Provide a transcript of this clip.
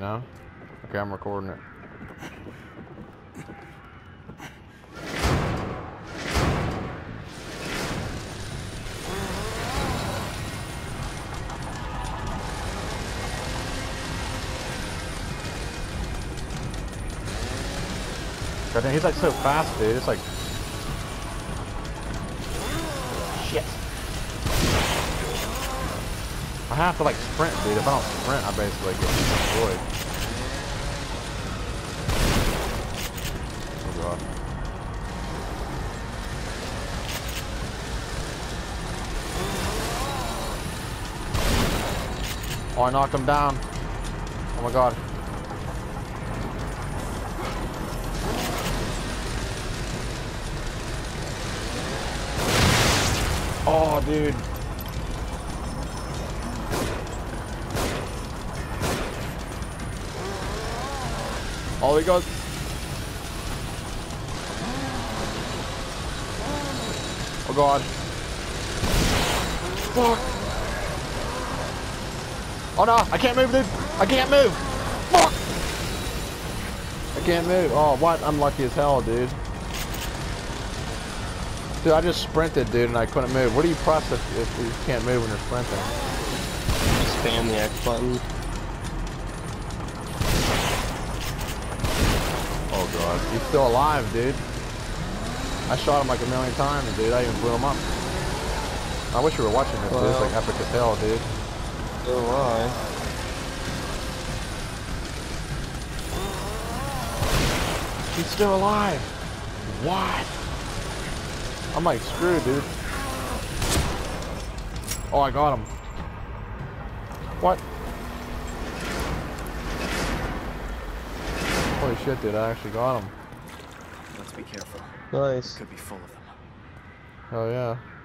No? Okay, I'm recording it. God damn, he's like so fast, dude. It's like... Shit. I have to like sprint, dude. If I don't sprint, I basically get destroyed. Oh god. Oh, I knocked him down. Oh my god. Oh, dude. Oh, he goes. Oh god. Fuck. Oh no, I can't move, dude. I can't move. Fuck. I can't move. Oh, what? I'm lucky as hell, dude. Dude, I just sprinted, dude, and I couldn't move. What do you press if you can't move when you're sprinting? Spam the X button. Oh god, he's still alive, dude. I shot him like a million times, dude. I even blew him up. I wish you were watching this, dude. It's like epic as hell, dude. So am I. He's still alive. What? I'm like screwed, dude. Oh, I got him. What? Holy shit, dude. I actually got him. Let's be careful. Nice. Could be full of them. Hell yeah.